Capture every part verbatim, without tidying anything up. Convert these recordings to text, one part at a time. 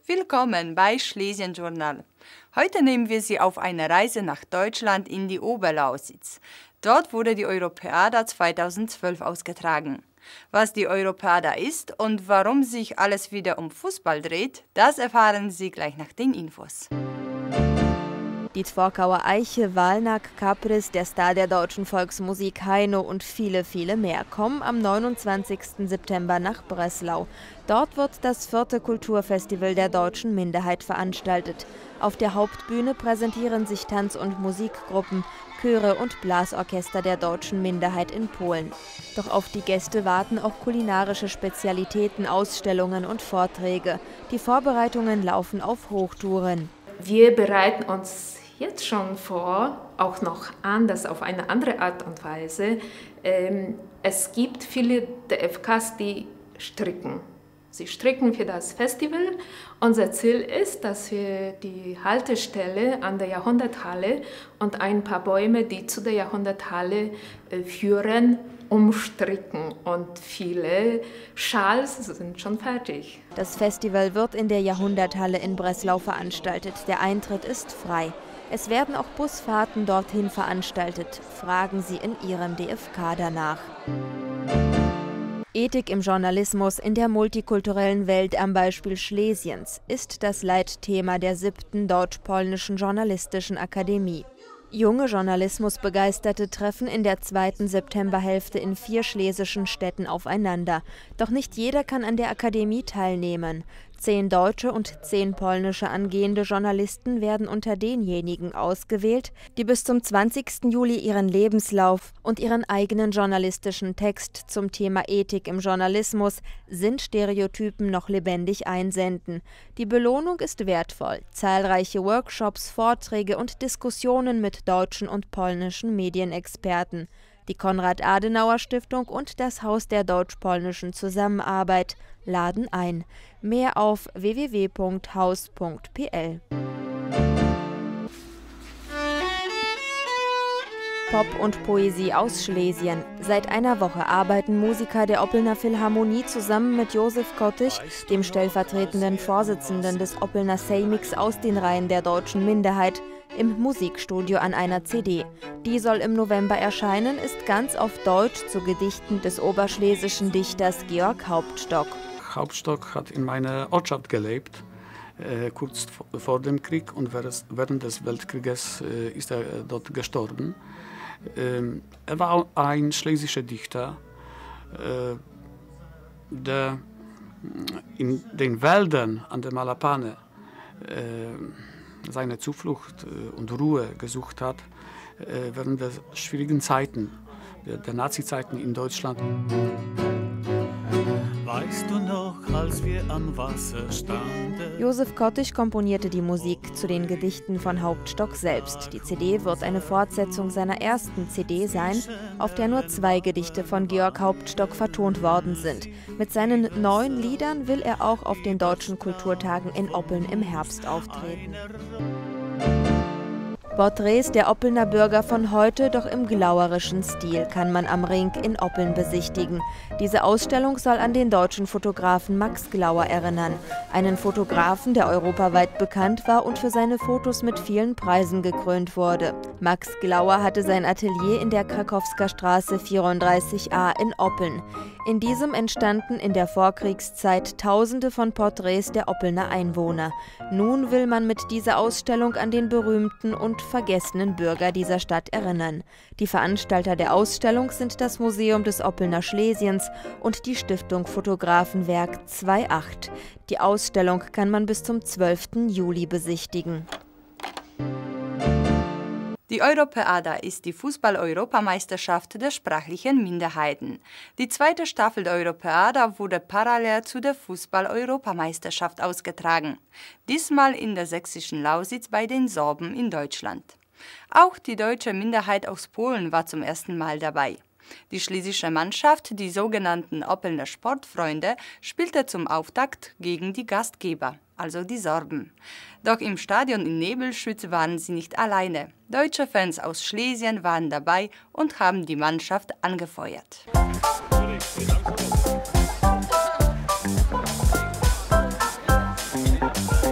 Willkommen bei Schlesien Journal. Heute nehmen wir Sie auf eine Reise nach Deutschland in die Oberlausitz. Dort wurde die Europäada zweitausendzwölf ausgetragen. Was die Europäada ist und warum sich alles wieder um Fußball dreht, das erfahren Sie gleich nach den Infos. Die Zworkauer Eiche, Walnack, Kapris, der Star der deutschen Volksmusik Heino und viele, viele mehr kommen am neunundzwanzigsten September nach Breslau. Dort wird das vierte Kulturfestival der deutschen Minderheit veranstaltet. Auf der Hauptbühne präsentieren sich Tanz- und Musikgruppen, Chöre und Blasorchester der deutschen Minderheit in Polen. Doch auf die Gäste warten auch kulinarische Spezialitäten, Ausstellungen und Vorträge. Die Vorbereitungen laufen auf Hochtouren. Wir bereiten uns jetzt schon vor, auch noch anders, auf eine andere Art und Weise. Ähm, es gibt viele D F Ks, die stricken. Sie stricken für das Festival. Unser Ziel ist, dass wir die Haltestelle an der Jahrhunderthalle und ein paar Bäume, die zu der Jahrhunderthalle äh, führen, umstricken. Und viele Schals sind schon fertig. Das Festival wird in der Jahrhunderthalle in Breslau veranstaltet. Der Eintritt ist frei. Es werden auch Busfahrten dorthin veranstaltet. Fragen Sie in Ihrem D F K danach. Ethik im Journalismus in der multikulturellen Welt am Beispiel Schlesiens ist das Leitthema der siebten Deutsch-Polnischen Journalistischen Akademie. Junge Journalismusbegeisterte treffen in der zweiten Septemberhälfte in vier schlesischen Städten aufeinander. Doch nicht jeder kann an der Akademie teilnehmen. Zehn deutsche und zehn polnische angehende Journalisten werden unter denjenigen ausgewählt, die bis zum zwanzigsten Juli ihren Lebenslauf und ihren eigenen journalistischen Text zum Thema Ethik im Journalismus, sind Stereotypen noch lebendig einsenden. Die Belohnung ist wertvoll. Zahlreiche Workshops, Vorträge und Diskussionen mit deutschen und polnischen Medienexperten. Die Konrad-Adenauer-Stiftung und das Haus der deutsch-polnischen Zusammenarbeit laden ein. Mehr auf w w w punkt haus punkt p l. Pop und Poesie aus Schlesien. Seit einer Woche arbeiten Musiker der Oppelner Philharmonie zusammen mit Josef Kottich, dem stellvertretenden Vorsitzenden des Oppelner Sejmiks aus den Reihen der deutschen Minderheit, im Musikstudio an einer C D. Die soll im November erscheinen, ist ganz auf Deutsch zu Gedichten des oberschlesischen Dichters Georg Hauptstock. Hauptstock hat in meiner Ortschaft gelebt, äh, kurz vor dem Krieg, und während des Weltkrieges äh, ist er dort gestorben. Ähm, er war ein schlesischer Dichter, äh, der in den Wäldern an der Malapane äh, seine Zuflucht äh, und Ruhe gesucht hat, äh, während der schwierigen Zeiten, der, der Nazi-Zeiten in Deutschland. Weißt du noch, als wir am Wasser standen? Josef Kottich komponierte die Musik zu den Gedichten von Hauptstock selbst. Die C D wird eine Fortsetzung seiner ersten C D sein, auf der nur zwei Gedichte von Georg Hauptstock vertont worden sind. Mit seinen neuen Liedern will er auch auf den Deutschen Kulturtagen in Oppeln im Herbst auftreten. Porträts der Oppelner Bürger von heute, doch im glauerischen Stil, kann man am Ring in Oppeln besichtigen. Diese Ausstellung soll an den deutschen Fotografen Max Glauer erinnern. Einen Fotografen, der europaweit bekannt war und für seine Fotos mit vielen Preisen gekrönt wurde. Max Glauer hatte sein Atelier in der Krakowsker Straße vierunddreißig a in Oppeln. In diesem entstanden in der Vorkriegszeit Tausende von Porträts der Oppelner Einwohner. Nun will man mit dieser Ausstellung an den berühmten und vergessenen Bürger dieser Stadt erinnern. Die Veranstalter der Ausstellung sind das Museum des Oppelner Schlesiens und die Stiftung Fotografenwerk acht. Die Ausstellung kann man bis zum zwölften Juli besichtigen. Die Europäada ist die Fußball-Europameisterschaft der sprachlichen Minderheiten. Die zweite Staffel der Europäada wurde parallel zu der Fußball-Europameisterschaft ausgetragen, diesmal in der sächsischen Lausitz bei den Sorben in Deutschland. Auch die deutsche Minderheit aus Polen war zum ersten Mal dabei. Die schlesische Mannschaft, die sogenannten Oppelner Sportfreunde, spielte zum Auftakt gegen die Gastgeber, also die Sorben. Doch im Stadion in Nebelschütz waren sie nicht alleine. Deutsche Fans aus Schlesien waren dabei und haben die Mannschaft angefeuert. Musik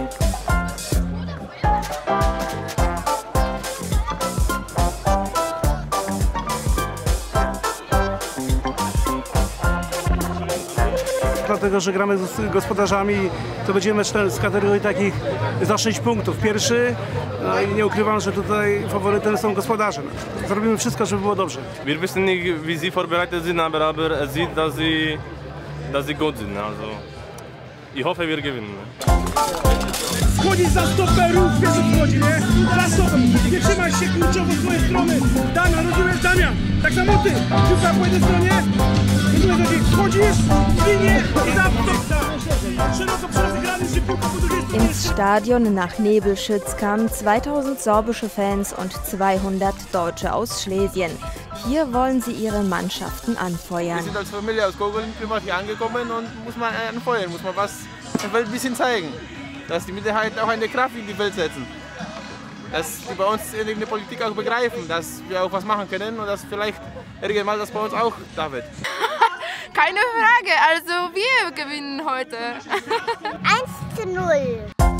tego, że gramy z gospodarzami, to będzie mecz z kategorii takich za sześć punktów. Pierwszy, no i nie ukrywam, że tutaj faworytem są gospodarze. Zrobimy wszystko, żeby było dobrze. Wir wissen nicht, wie sie vorbereitet sind, aber, aber es sieht, dass sie, dass sie gut sind. Also, ich hoffe, wir gewinnen. Wchodzisz za stoperów, wiesz o co chodzi, nie? Za stopem, nie trzymaj się kurczowo z mojej strony. Damian, rozumiesz, Damian? Tak samo ty, piłka po jednej stronie, rozumiesz, że wchodzisz w linię i za stopem. Szeroko przerozegrany, że piłka po drugiej stronie. Ins Stadion nach Nebelschütz kamen zweitausend sorbische Fans und zweihundert Deutsche aus Schlesien. Hier wollen sie ihre Mannschaften anfeuern. Wir sind als Familie aus Gogolin hier angekommen und muss man anfeuern, muss man was der Welt ein bisschen zeigen. Dass die Minderheiten auch eine Kraft in die Welt setzen. Dass die bei uns in der Politik auch begreifen, dass wir auch was machen können und dass vielleicht irgendwann mal das bei uns auch da wird. Keine Frage, also wir gewinnen heute. eins zu null.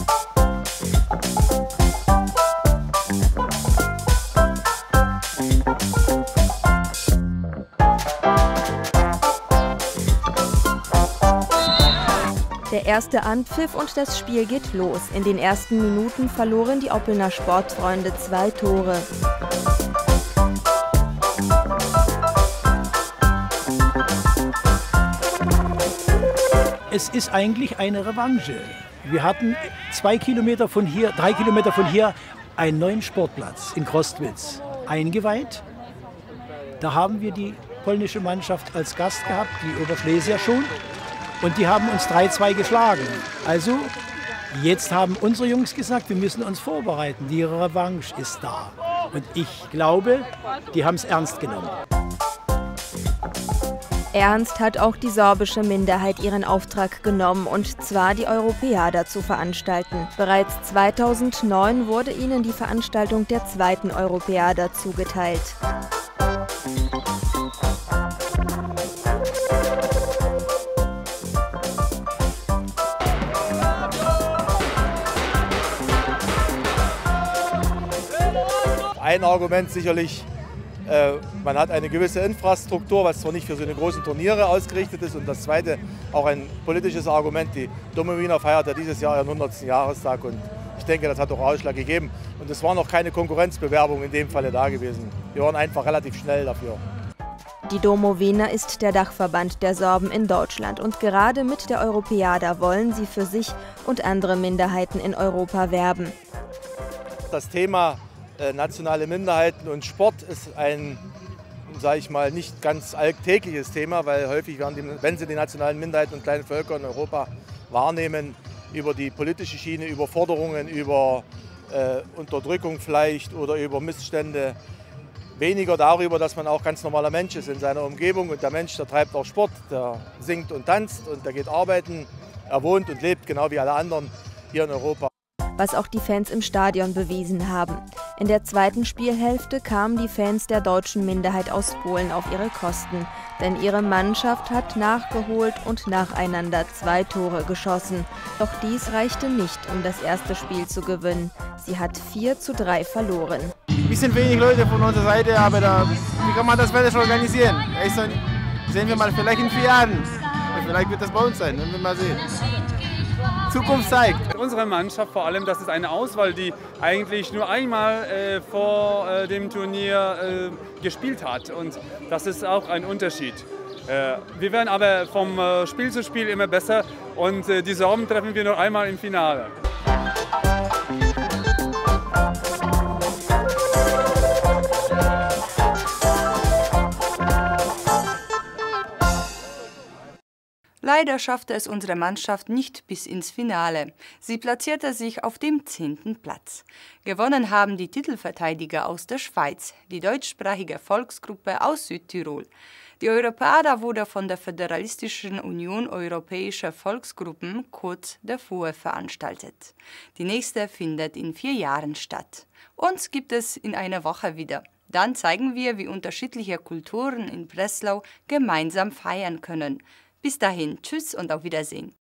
Der erste Anpfiff und das Spiel geht los. In den ersten Minuten verloren die Oppelner Sportfreunde zwei Tore. Es ist eigentlich eine Revanche. Wir hatten zwei Kilometer von hier, drei Kilometer von hier einen neuen Sportplatz in Krostwitz eingeweiht. Da haben wir die polnische Mannschaft als Gast gehabt, die Oberschlesier schon. Und die haben uns drei zwei geschlagen. Also, jetzt haben unsere Jungs gesagt, wir müssen uns vorbereiten. Die Revanche ist da. Und ich glaube, die haben es ernst genommen. Ernst hat auch die sorbische Minderheit ihren Auftrag genommen, und zwar die Europäada zu veranstalten. Bereits zweitausendneun wurde ihnen die Veranstaltung der zweiten Europäada zugeteilt. Ein Argument sicherlich, äh, man hat eine gewisse Infrastruktur, was zwar nicht für so eine großen Turniere ausgerichtet ist. Und das zweite, auch ein politisches Argument, die Domowina feiert ja dieses Jahr ihren hundertsten Jahrestag. Und ich denke, das hat auch Ausschlag gegeben. Und es war noch keine Konkurrenzbewerbung in dem Falle da gewesen. Wir waren einfach relativ schnell dafür. Die Domowina ist der Dachverband der Sorben in Deutschland, und gerade mit der Europäada wollen sie für sich und andere Minderheiten in Europa werben. Das Thema äh, nationale Minderheiten und Sport ist ein, sage ich mal, nicht ganz alltägliches Thema, weil häufig werden die, wenn sie die nationalen Minderheiten und kleinen Völker in Europa wahrnehmen, über die politische Schiene, über Forderungen, über äh, Unterdrückung vielleicht oder über Missstände. Weniger darüber, dass man auch ganz normaler Mensch ist in seiner Umgebung, und der Mensch, der treibt auch Sport, der singt und tanzt und der geht arbeiten, er wohnt und lebt genau wie alle anderen hier in Europa. Was auch die Fans im Stadion bewiesen haben. In der zweiten Spielhälfte kamen die Fans der deutschen Minderheit aus Polen auf ihre Kosten, denn ihre Mannschaft hat nachgeholt und nacheinander zwei Tore geschossen. Doch dies reichte nicht, um das erste Spiel zu gewinnen. Sie hat vier zu drei verloren. Wir sind wenig Leute von unserer Seite, aber da, wie kann man das Wetter schon organisieren? Also, sehen wir mal vielleicht in vier Jahren. Vielleicht wird das bei uns sein, wenn wir mal sehen. Zukunft zeigt. Unsere Mannschaft vor allem, das ist eine Auswahl, die eigentlich nur einmal äh, vor äh, dem Turnier äh, gespielt hat, und das ist auch ein Unterschied. Äh, wir werden aber vom äh, Spiel zu Spiel immer besser, und äh, die Sorben treffen wir noch einmal im Finale. Leider schaffte es unsere Mannschaft nicht bis ins Finale. Sie platzierte sich auf dem zehnten Platz. Gewonnen haben die Titelverteidiger aus der Schweiz, die deutschsprachige Volksgruppe aus Südtirol. Die Europäada wurde von der Föderalistischen Union Europäischer Volksgruppen, kurz der F U E, veranstaltet. Die nächste findet in vier Jahren statt. Uns gibt es in einer Woche wieder. Dann zeigen wir, wie unterschiedliche Kulturen in Breslau gemeinsam feiern können. Bis dahin, tschüss und auf Wiedersehen.